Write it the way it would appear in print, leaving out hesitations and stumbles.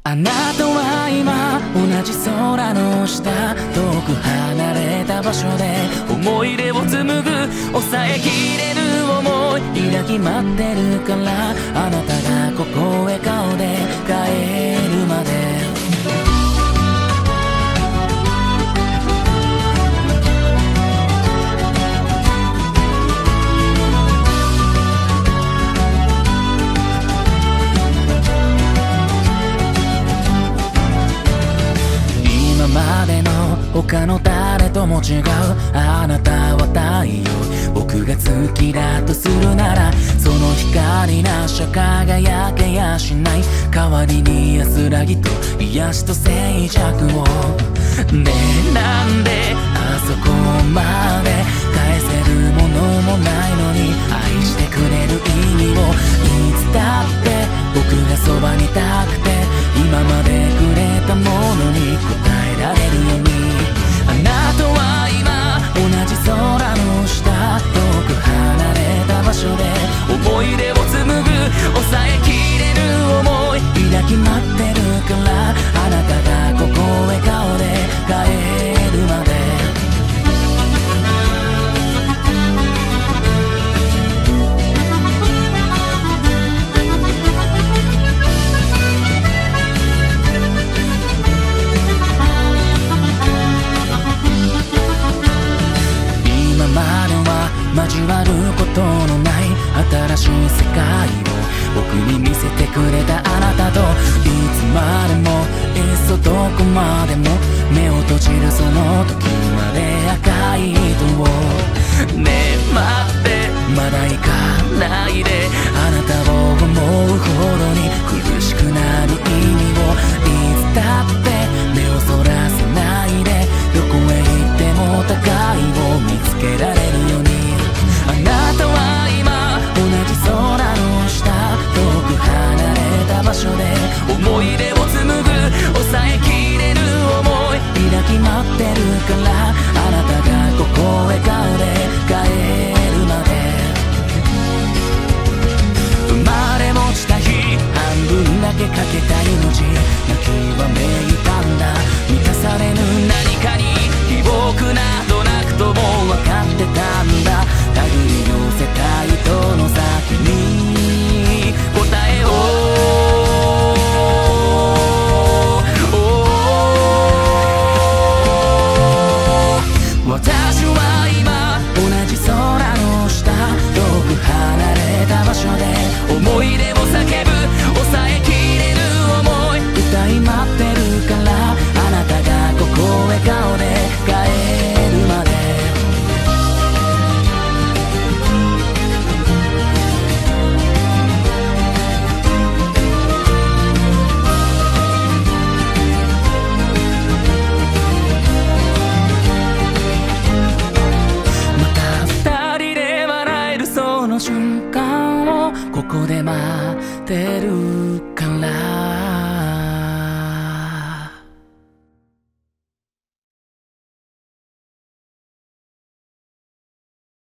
あなたは今同じ空の下、遠く離れた場所で思い出を紡ぐ、抑えきれる思い抱き待ってるから、あなたがここへ顔で帰るまで。今までの他の誰とも違う、あなたは太陽、僕が月だとするなら、その光なしゃ輝けやしない。代わりに安らぎと癒しと静寂を。ねえなんであそこまで返せるものもないのに、愛してくれる意味をいつだって僕がそばにいたくて、今までくれたものに答えられるように。あなたは今同じ空の下、遠く離れた場所で思い出を紡ぐ、抑えきれる思い抱き待ってるから、あなたがここへ顔で帰るまで。今までは交わることのない新しい世界を僕に見せてくれたあなたと、いつまでもいっそどこまでも目を閉じるその時まで赤い糸を。ねえ待って、まだ行かないで、あなたを思うほどに苦しくなる意味をいつだって目をそらせないで、どこへ行っても互いを見つけられるように。あなたは今同じ空の下、遠く離れた場所で思い出を紡ぐ、抑えきれる思い抱き待ってるから、あなたがここへ顔で帰るまで。生まれ落ちた日半分だけかけた命、泣きわめいたんだ、満たされぬ何かに記憶などなくとも分かってたんだ。手繰り寄せた糸の先に答えを。私は今同じ空の下、遠く離れた場所で思い出を叫ぶ、抑えきれる思い歌い待ってるから、あなたがここへ顔で帰るまで。瞬間をここで待ってるから。